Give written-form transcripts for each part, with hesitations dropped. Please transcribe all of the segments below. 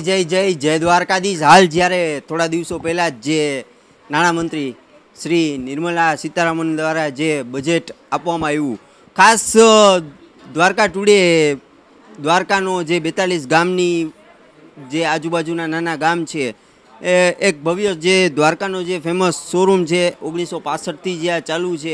જય દ્વારકાધીશ। હાલ જ્યારે થોડા દિવસો પહેલાં જ જે નાણામંત્રી શ્રી નિર્મલા સીતારામન દ્વારા જે બજેટ આપવામાં આવ્યું, ખાસ દ્વારકા ટુડે દ્વારકાનો જે 42 ગામની જે આજુબાજુના નાના ગામ છે એ એક ભવ્ય જે દ્વારકાનો જે ફેમસ શોરૂમ છે 1965થી જે આ ચાલુ છે,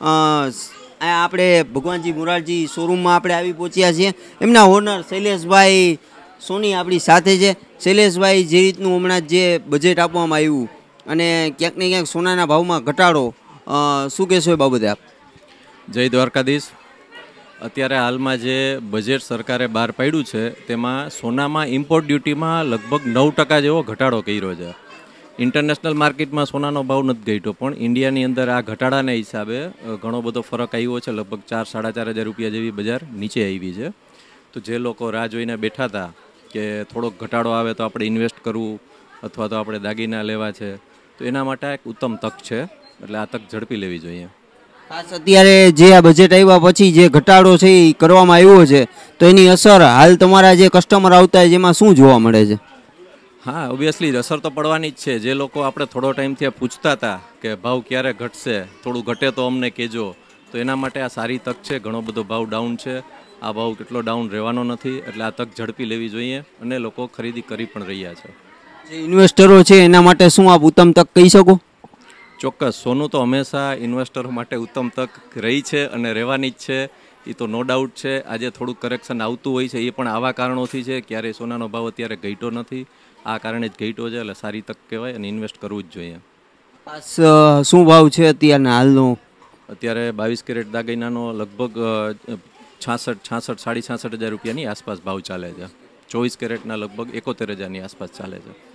આપણે ભગવાનજી મોરારજી શોરૂમમાં આપણે આવી પહોંચ્યા છીએ। એમના ઓનર શૈલેષભાઈ સોની આપણી સાથે છે। શૈલેષભાઈ, જે રીતનું હમણાં જે બજેટ આપવામાં આવ્યું અને ક્યાંક ને ક્યાંક સોનાના ભાવમાં ઘટાડો, શું કહેશો એ બાબતે આપ? જય દ્વારકાધીશ। અત્યારે હાલમાં જે બજેટ સરકારે બહાર પાડ્યું છે તેમાં સોનામાં ઇમ્પોર્ટ ડ્યુટીમાં લગભગ 9% જેવો ઘટાડો કર્યો છે। ઇન્ટરનેશનલ માર્કેટમાં સોનાનો ભાવ નથી ઘટ્યો, પણ ઇન્ડિયાની અંદર આ ઘટાડાના હિસાબે ઘણો બધો ફરક આવ્યો છે। લગભગ 4-4.5 હજાર રૂપિયા જેવી બજાર નીચે આવી છે। તો જે લોકો રાહ જોઈને બેઠા હતા કે થોડોક ઘટાડો આવે તો આપણે ઇન્વેસ્ટ કરવું અથવા તો આપણે દાગીના લેવા છે, તો એના માટે એક ઉત્તમ તક છે, એટલે આ તક ઝડપી લેવી જોઈએ। ખાસ અત્યારે જે આ બજેટ આવ્યા પછી જે ઘટાડો છે એ કરવામાં આવ્યો છે, તો એની અસર હાલ તમારા જે કસ્ટમર આવતા હોય જેમાં શું જોવા મળે છે? હા, ઓબ્વિયસલી અસર તો પડવાની જ છે। જે લોકો આપણે થોડો ટાઈમથી પૂછતા હતા કે ભાવ ક્યારે ઘટશે, થોડું ઘટે તો અમને કહેજો, તો એના માટે આ સારી તક છે। ઘણો બધો ભાવ ડાઉન છે, આ ભાવ કેટલો ડાઉન રહેવાનો નથી, એટલે આ તક ઝડપી લેવી જોઈએ અને લોકો ખરીદી કરી પણ રહ્યા છે। જે ઇન્વેસ્ટરો છે એના માટે શું આપ ઉત્તમ તક કહી શકો? ચોક્કસ, સોનું તો હંમેશા ઇન્વેસ્ટરો માટે ઉત્તમ તક રહી છે અને રહેવાની જ છે, એ તો નો ડાઉટ છે। આજે થોડુંક કરેક્શન આવતું હોય છે, એ પણ આવા કારણોથી છે। ક્યારેય સોનાનો ભાવ અત્યારે ઘટ્યો નથી, આ કારણે જ ઘટ્યો છે, એટલે સારી તક કહેવાય અને ઇન્વેસ્ટ કરવું જ જોઈએ। ખાસ શું ભાવ છે અત્યારના હાલનો? અત્યારે 22 કેરેટ દાગીનાનો લગભગ 66-66 હજાર રૂપિયાની આસપાસ ભાવ ચાલે છે। 24 કેરેટના લગભગ 71 હજારની આસપાસ ચાલે છે।